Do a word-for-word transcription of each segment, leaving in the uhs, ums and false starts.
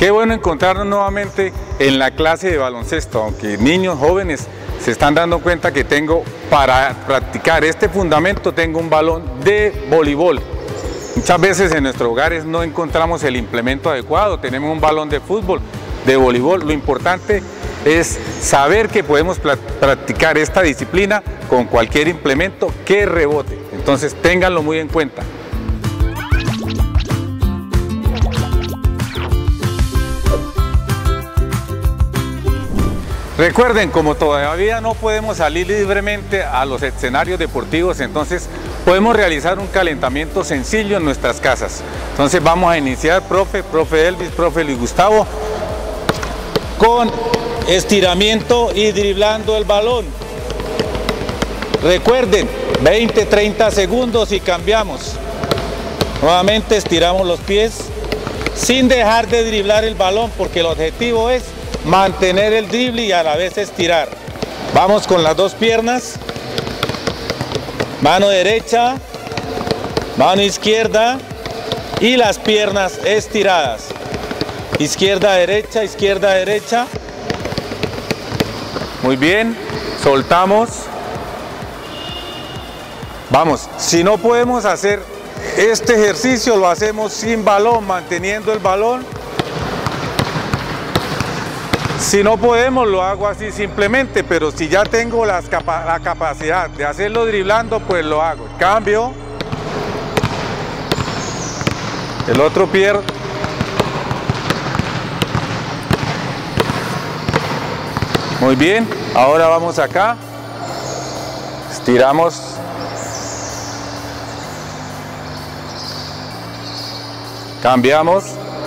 Qué bueno encontrarnos nuevamente en la clase de baloncesto, aunque niños jóvenes se están dando cuenta que tengo para practicar este fundamento, tengo un balón de voleibol. Muchas veces en nuestros hogares no encontramos el implemento adecuado, tenemos un balón de fútbol, de voleibol. Lo importante es saber que podemos practicar esta disciplina con cualquier implemento que rebote. Entonces ténganlo muy en cuenta. Recuerden, como todavía no podemos salir libremente a los escenarios deportivos, entonces podemos realizar un calentamiento sencillo en nuestras casas. Entonces vamos a iniciar, profe, profe Elvis, profe Luis Gustavo, con estiramiento y driblando el balón. Recuerden, veinte, treinta segundos y cambiamos. Nuevamente estiramos los pies sin dejar de driblar el balón, porque el objetivo es mantener el drible y a la vez estirar. Vamos con las dos piernas, mano derecha, mano izquierda y las piernas estiradas. Izquierda, derecha, izquierda, derecha. Muy bien, soltamos. Vamos, si no podemos hacer este ejercicio, lo hacemos sin balón, manteniendo el balón. Si no podemos, lo hago así simplemente, pero si ya tengo las capa la capacidad de hacerlo driblando, pues lo hago. Cambio. El otro pie. Muy bien, ahora vamos acá. Estiramos. Cambiamos.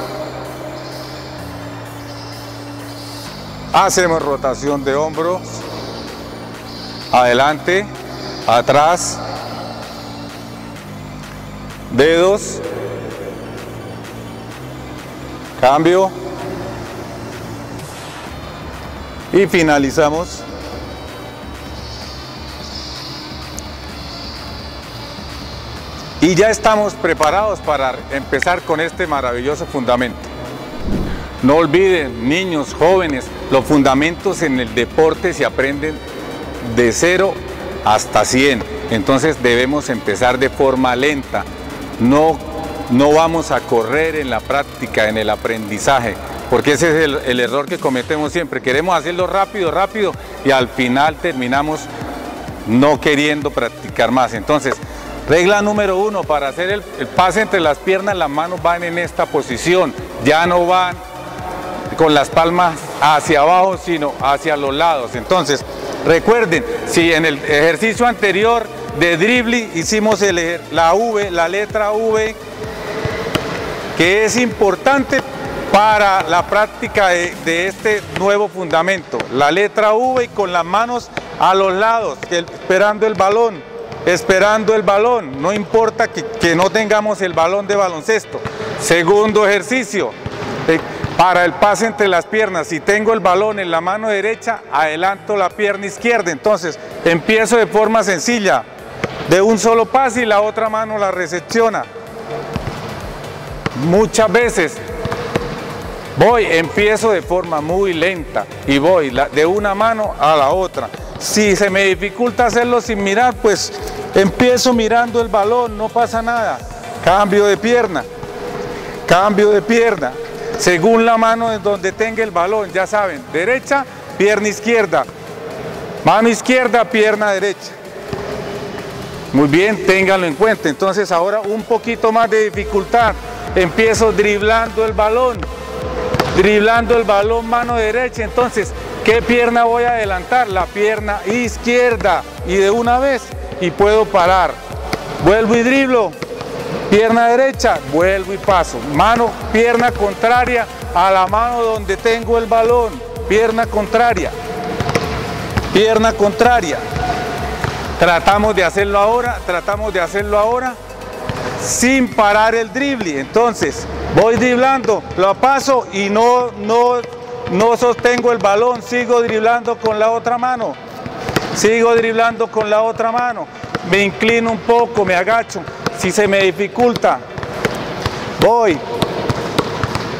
Hacemos rotación de hombros, adelante, atrás, dedos, cambio y finalizamos. Y ya estamos preparados para empezar con este maravilloso fundamento. No olviden, niños, jóvenes, los fundamentos en el deporte se aprenden de cero hasta cien. Entonces debemos empezar de forma lenta. No, no vamos a correr en la práctica, en el aprendizaje, porque ese es el, el error que cometemos siempre. Queremos hacerlo rápido, rápido y al final terminamos no queriendo practicar más. Entonces, regla número uno, para hacer el, el pase entre las piernas, las manos van en esta posición, ya no van con las palmas hacia abajo, sino hacia los lados. Entonces, recuerden, si en el ejercicio anterior de dribbling hicimos el, la V, la letra V, que es importante para la práctica de, de este nuevo fundamento, la letra V y con las manos a los lados, que, esperando el balón, esperando el balón, no importa que, que no tengamos el balón de baloncesto. Segundo ejercicio, eh, para el pase entre las piernas, si tengo el balón en la mano derecha, adelanto la pierna izquierda. Entonces empiezo de forma sencilla, de un solo pase y la otra mano la recepciona. Muchas veces voy, empiezo de forma muy lenta y voy de una mano a la otra. Si se me dificulta hacerlo sin mirar, pues empiezo mirando el balón, no pasa nada. Cambio de pierna, cambio de pierna. Según la mano en donde tenga el balón, ya saben, derecha, pierna izquierda, mano izquierda, pierna derecha. Muy bien, ténganlo en cuenta. Entonces ahora un poquito más de dificultad, empiezo driblando el balón, driblando el balón, mano derecha. Entonces, ¿qué pierna voy a adelantar? La pierna izquierda, y de una vez, y puedo parar. Vuelvo y driblo. Pierna derecha, vuelvo y paso. Mano, pierna contraria a la mano donde tengo el balón. Pierna contraria. Pierna contraria. Tratamos de hacerlo ahora, tratamos de hacerlo ahora sin parar el drible. Entonces, voy driblando, lo paso y no, no, no sostengo el balón, sigo driblando con la otra mano. Sigo driblando con la otra mano. Me inclino un poco, me agacho. Si se me dificulta, voy,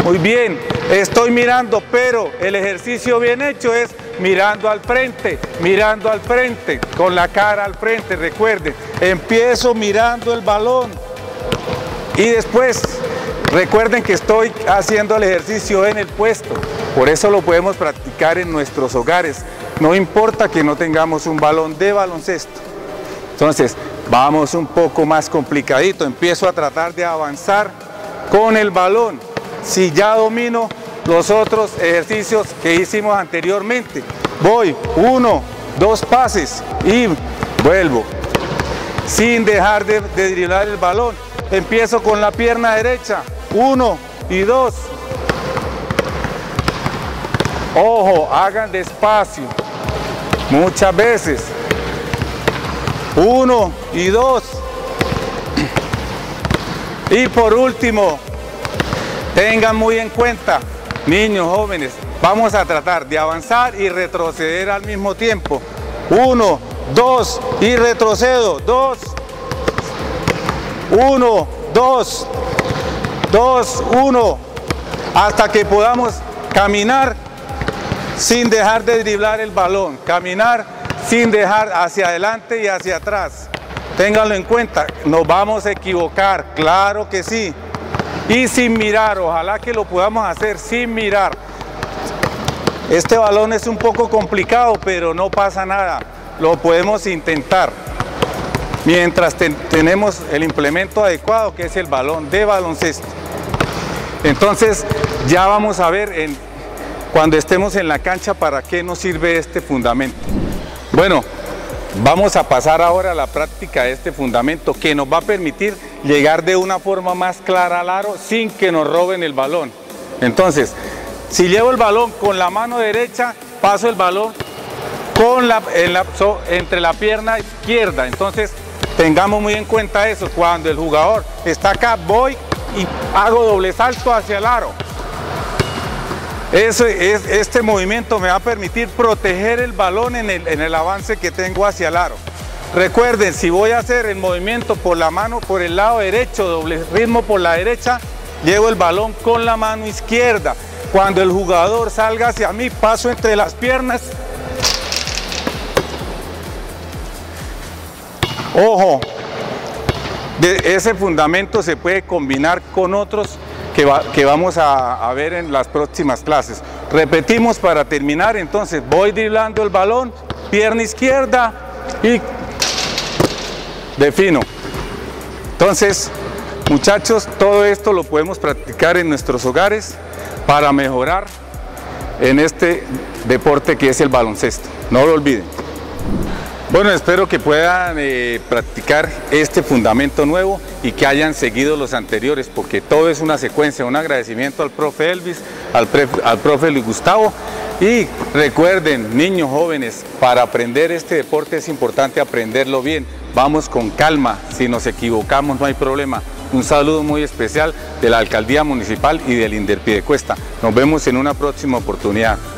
Muy bien, estoy mirando, pero el ejercicio bien hecho es mirando al frente, mirando al frente, con la cara al frente, recuerden, empiezo mirando el balón y después recuerden que estoy haciendo el ejercicio en el puesto, por eso lo podemos practicar en nuestros hogares, no importa que no tengamos un balón de baloncesto. Entonces, vamos un poco más complicadito, empiezo a tratar de avanzar con el balón. Si ya domino los otros ejercicios que hicimos anteriormente, voy uno, dos pases y vuelvo. Sin dejar de, de driblar el balón, empiezo con la pierna derecha, uno y dos. Ojo, hagan despacio, muchas veces. Uno y dos. Y por último, tengan muy en cuenta, niños, jóvenes, vamos a tratar de avanzar y retroceder al mismo tiempo. Uno, dos y retrocedo. Dos. Uno, dos. Dos, uno. Hasta que podamos caminar sin dejar de driblar el balón. Caminar sin dejar hacia adelante y hacia atrás. Ténganlo en cuenta, nos vamos a equivocar, claro que sí. Y sin mirar, ojalá que lo podamos hacer sin mirar. Este balón es un poco complicado, pero no pasa nada, lo podemos intentar. Mientras ten, tenemos el implemento adecuado, que es el balón de baloncesto. Entonces, ya vamos a ver en, cuando estemos en la cancha para qué nos sirve este fundamento. Bueno, vamos a pasar ahora a la práctica de este fundamento que nos va a permitir llegar de una forma más clara al aro sin que nos roben el balón. Entonces, si llevo el balón con la mano derecha, paso el balón con la, en la, so, entre la pierna izquierda. Entonces, tengamos muy en cuenta eso. Cuando el jugador está acá, voy y hago doble salto hacia el aro. Ese, es, este movimiento me va a permitir proteger el balón en el, en el avance que tengo hacia el aro. Recuerden, si voy a hacer el movimiento por la mano, por el lado derecho, doble ritmo por la derecha, llevo el balón con la mano izquierda. Cuando el jugador salga hacia mí, paso entre las piernas. Ojo, de ese fundamento se puede combinar con otros Que, va, que vamos a, a ver en las próximas clases. Repetimos para terminar, entonces voy driblando el balón, pierna izquierda y defino. Entonces, muchachos, todo esto lo podemos practicar en nuestros hogares para mejorar en este deporte que es el baloncesto. No lo olviden. Bueno, espero que puedan eh, practicar este fundamento nuevo y que hayan seguido los anteriores, porque todo es una secuencia. Un agradecimiento al profe Elvis, al, pre, al profe Luis Gustavo. Y recuerden, niños, jóvenes, para aprender este deporte es importante aprenderlo bien. Vamos con calma, si nos equivocamos no hay problema. Un saludo muy especial de la Alcaldía Municipal y del INDERPIDECUESTA. Nos vemos en una próxima oportunidad.